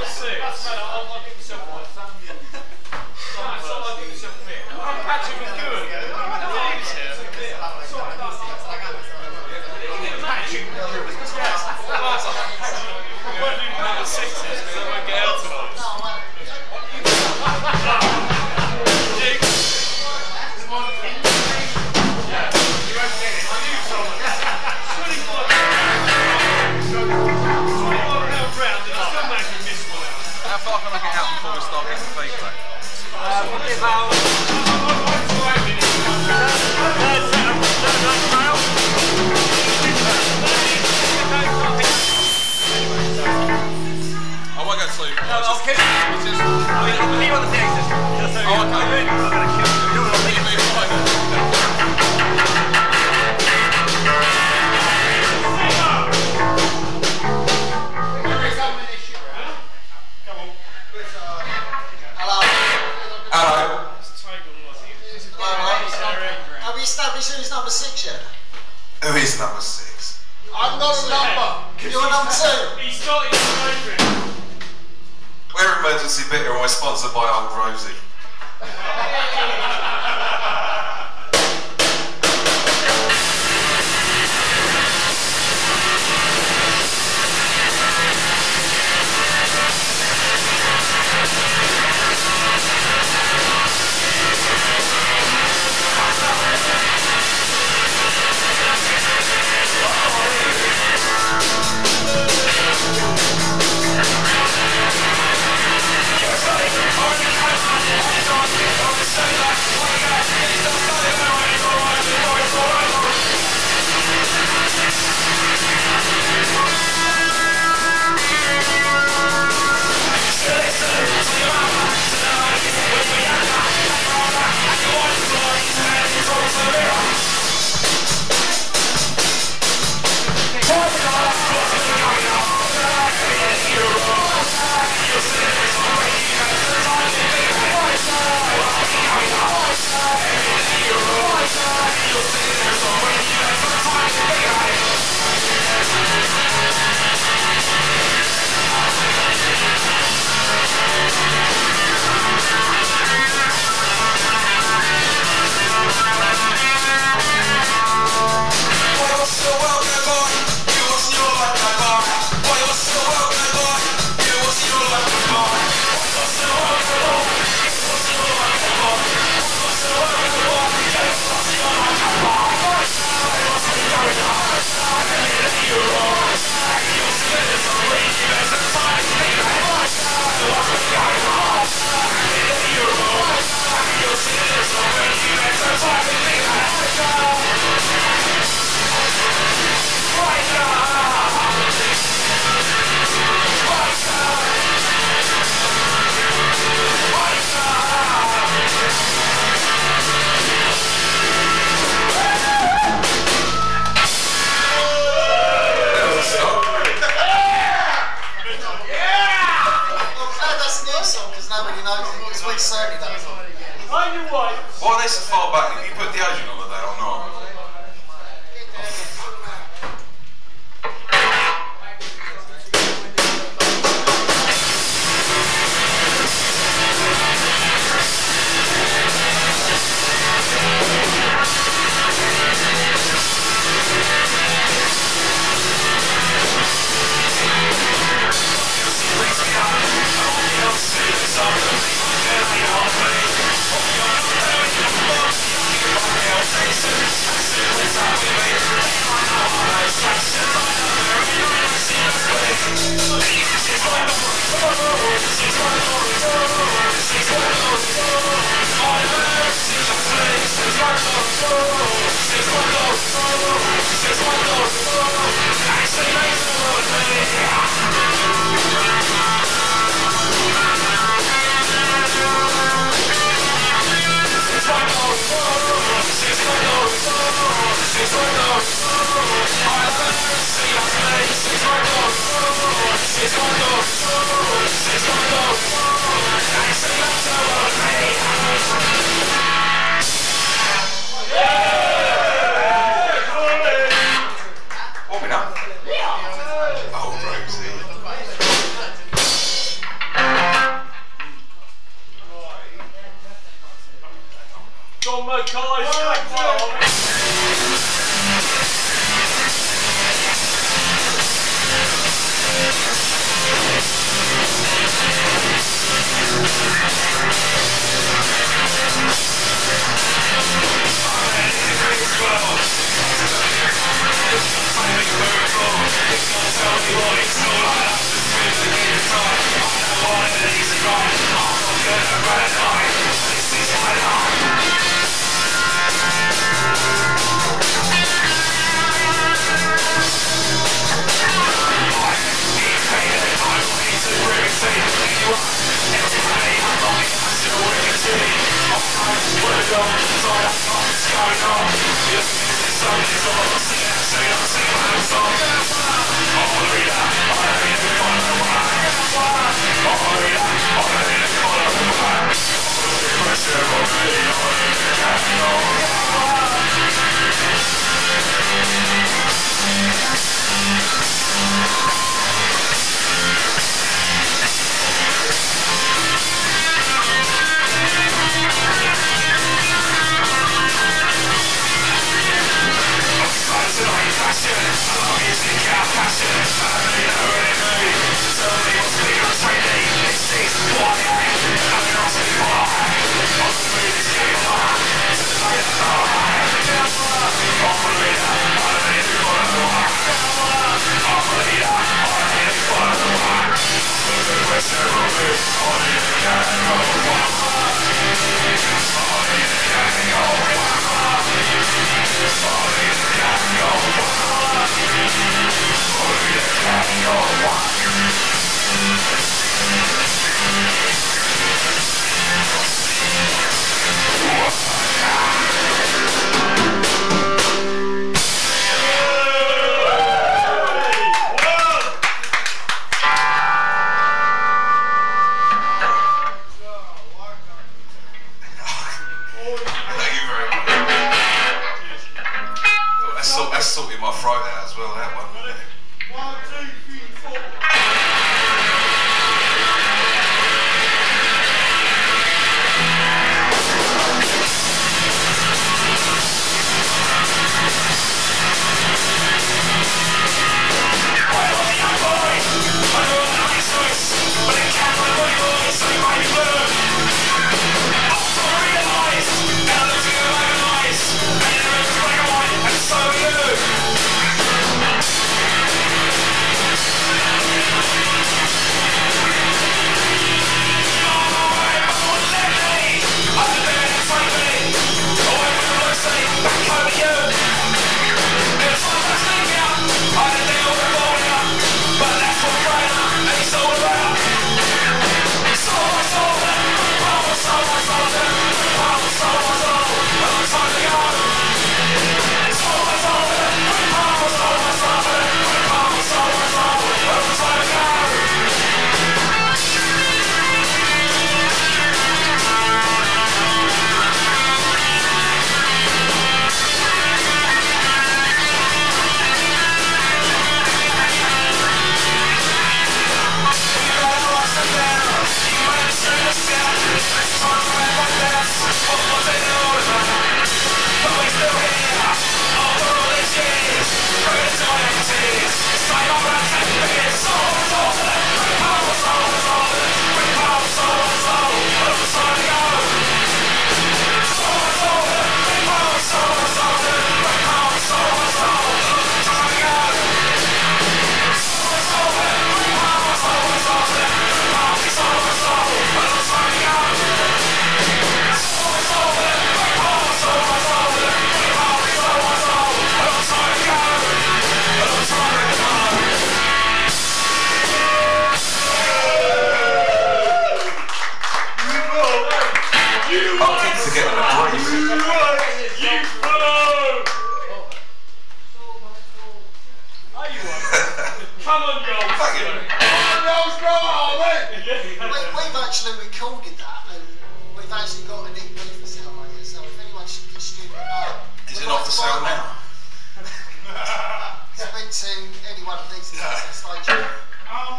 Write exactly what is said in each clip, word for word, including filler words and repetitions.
Who is number six? I'm not a number. You're number two. He started his own. We're Emergency Bitter and we're sponsored by Old Rosie. Why are they so far back? Have you put the agent on the day or not? on, Mackay, stack well.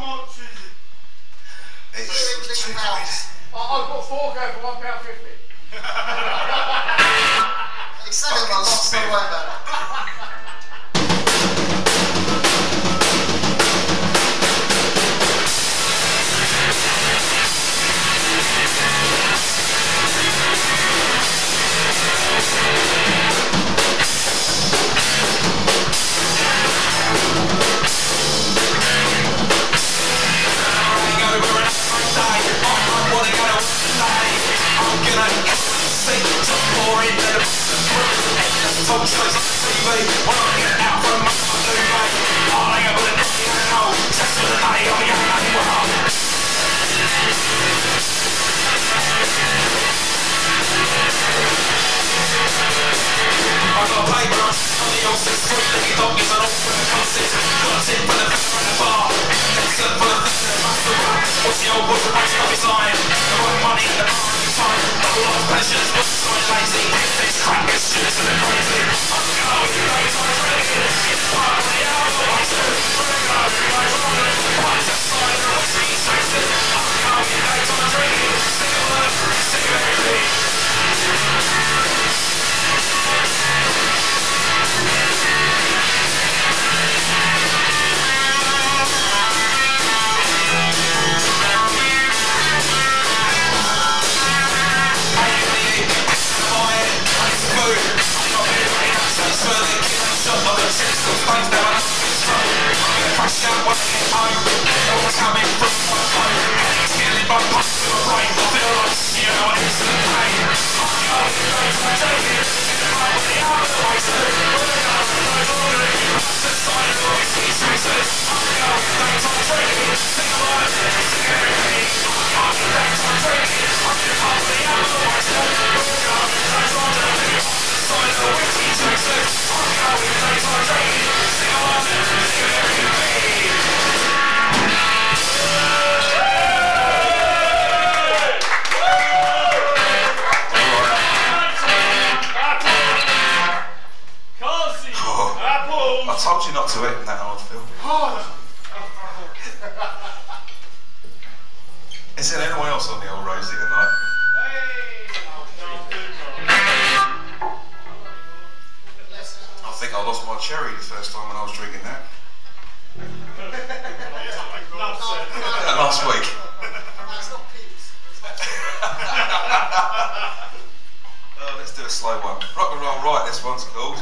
I've got four go for one pound fifty. He said it a lot, so don't worry about it. I told you not to hit that hard, Phil. Is there anyone else on the old Rosie tonight? I think I lost my cherry the first time when I was drinking that. Last week. Oh, let's do a slow one. Rock and roll right, this one's called.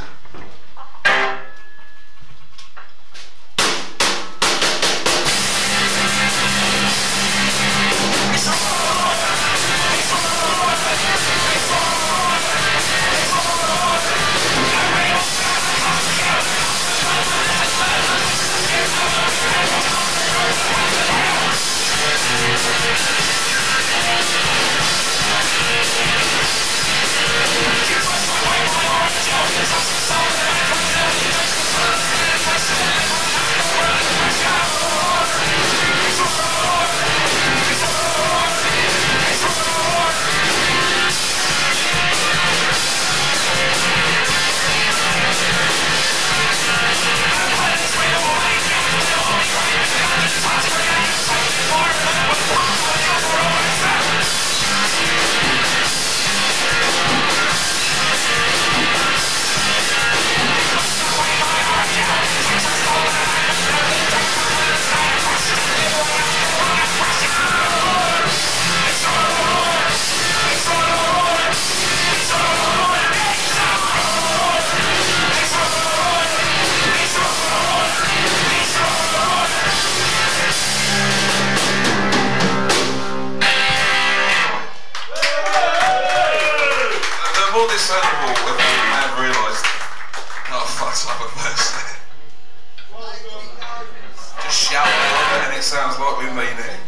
Sounds like we mean it.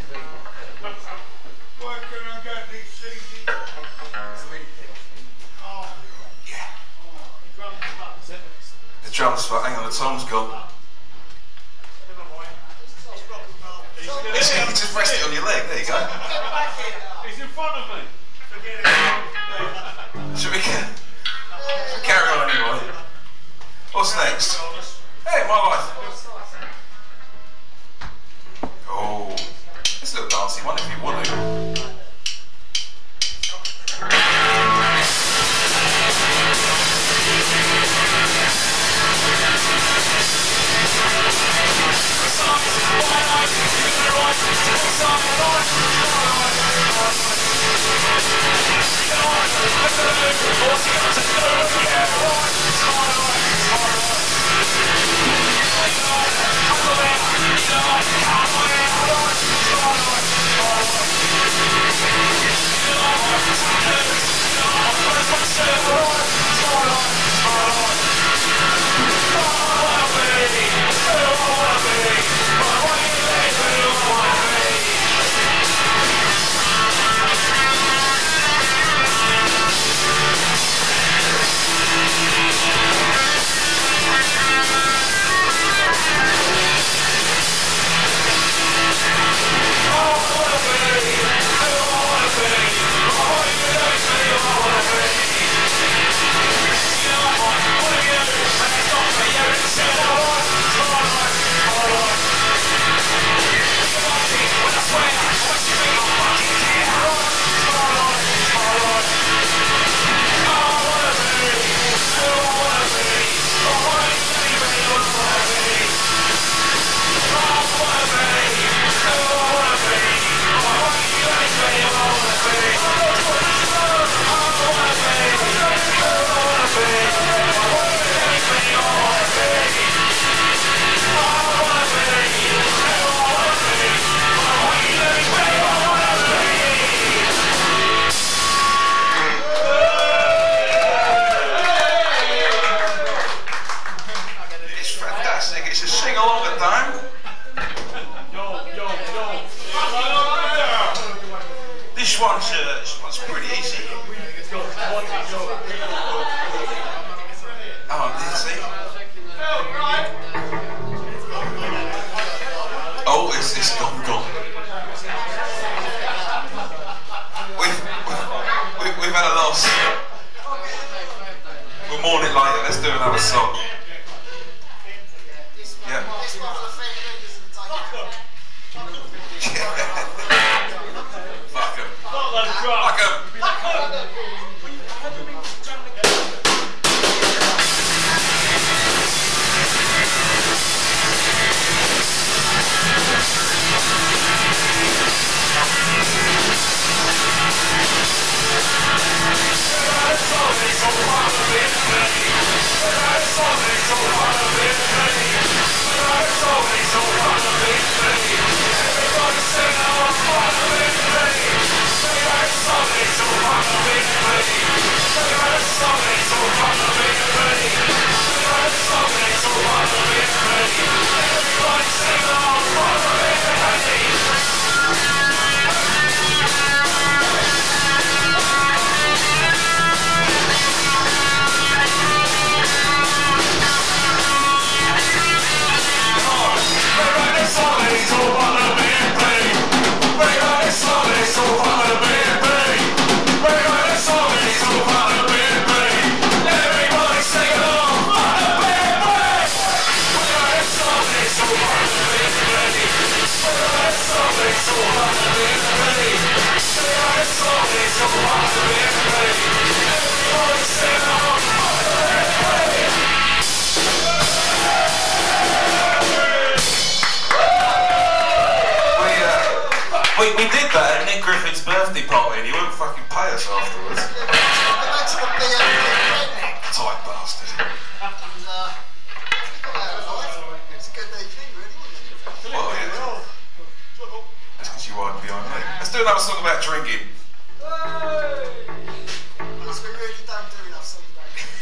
Yeah. The drums for, hang on, the tom's gone. He's, he just rest it on your leg, there you go. He's in front of me. Should we get, carry on anyway? What's next? Hey, my life. Oh, it's a little dancey one if you want to. one's, uh, this one's pretty easy. Oh, easy. Oh, it's, it's gone, gone. We've, we've, we've had a loss. We'll mourn it later. Let's do another song. Yeah. Fuck 'em. Fuck 'em. We, we did that at Nick Griffin's birthday party and he wouldn't fucking pay us afterwards. Tight bastard. It's a good D J, really, isn't it? Well, yeah. That's because you weren't behind me. Let's do another song about drinking. Because we really don't do enough songs about it.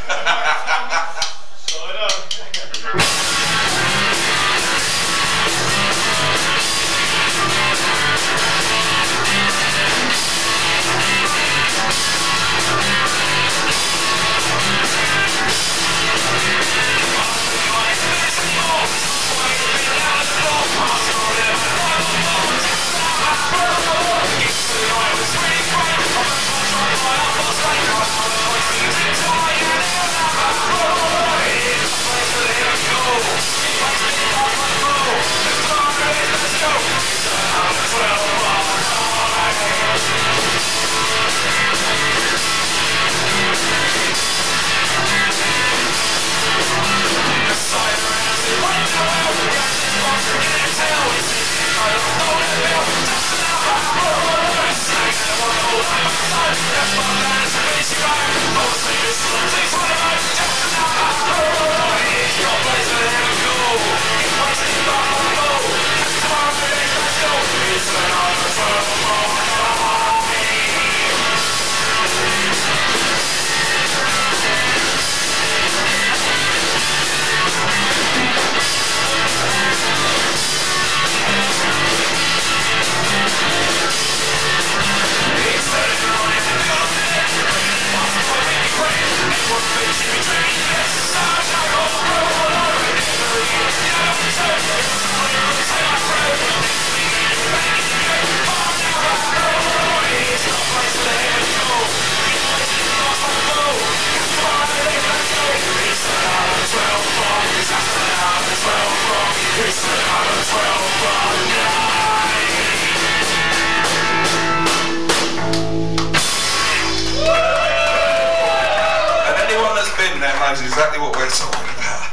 Knows exactly what we're talking about.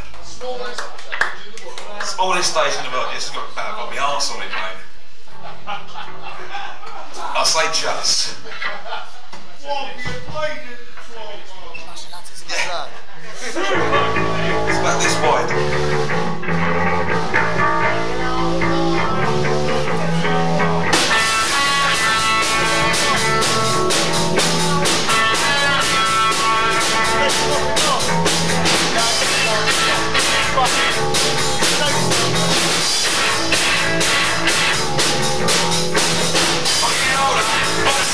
Smallest station in the world. Yes, I've got, I've got my arse on it, mate. I say just. Yeah. It's about this wide. Fucking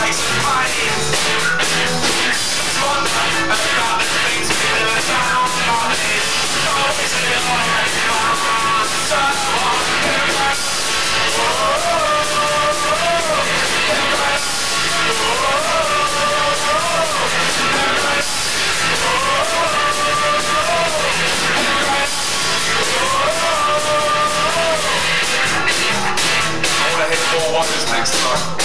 face of pain. Wonder about the things we do down money. Always in your head, so I wanna hit four wonders next time.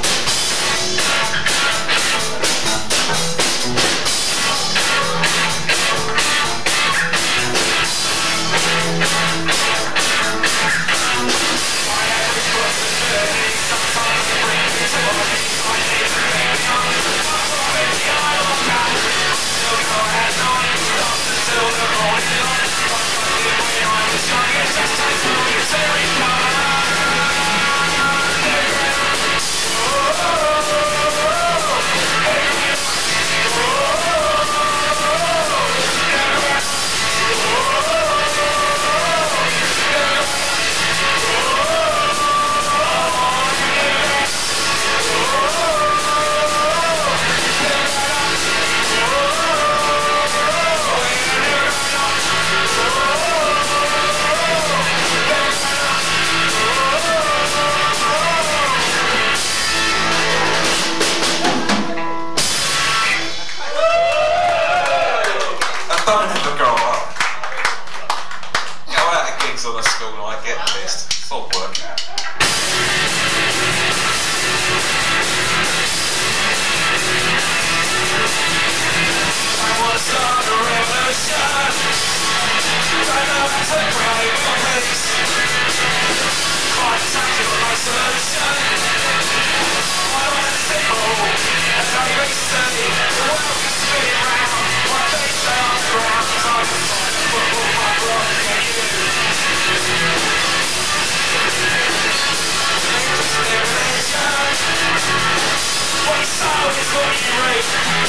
Don't ever grow up. Go out to gigs on a school and I get pissed. Stop work. I want to start a revolution. Don't know how to create my peace. Quite tactical my solution. I want to simple and very steady. The world can spin round. My face down on the ground. I can find a football my block and you. What you sow is what you reap.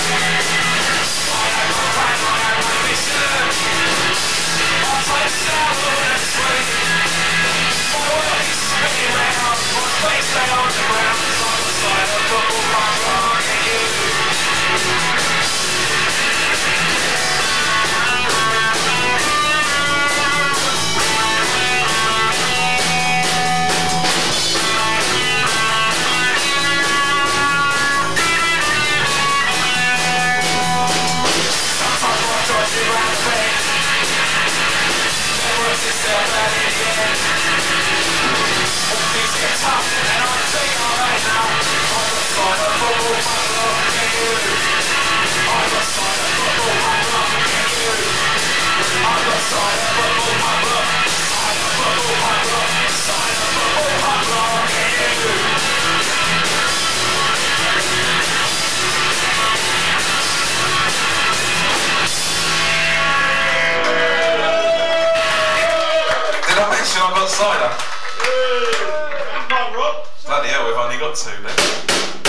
I have my plan, I have my vision. I'll take sound on a sweet. My world is spinning round. My face down on the ground. Side by side, a football my block and you. Did I mention I've got cider? Bloody hell, we've only got two then.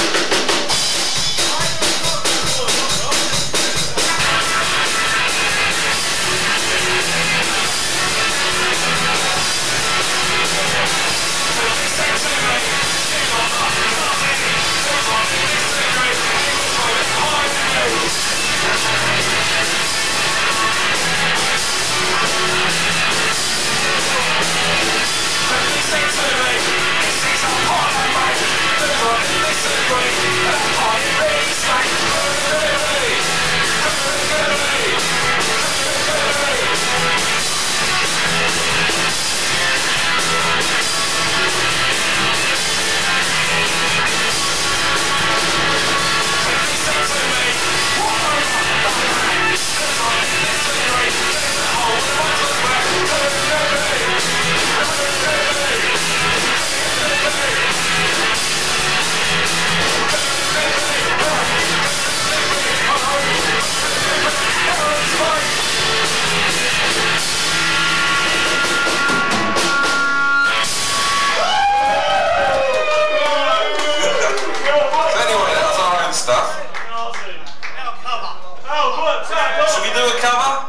Should we do a cover?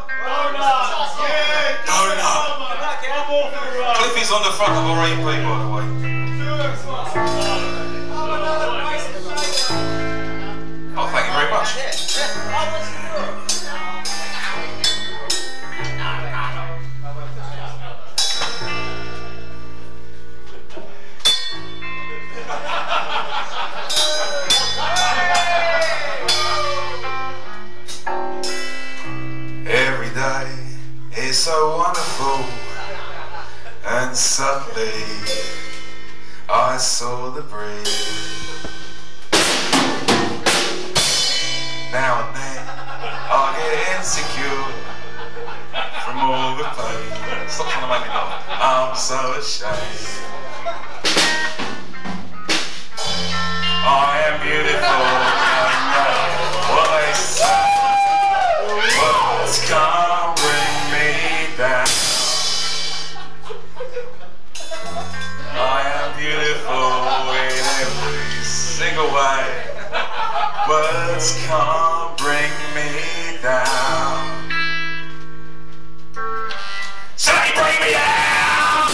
Donut. Cliffy's on the front of our E P, by the way. very much. Every day is so wonderful, and suddenly I saw the breeze. Now and then I get insecure from all the pain. Stop trying to make me laugh. I'm so ashamed. I am beautiful, I know what they say. Words can't bring me down. I am beautiful in every single way. Words can't bring me down. So they bring me down.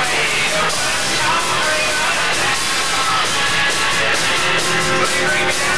Bring me down.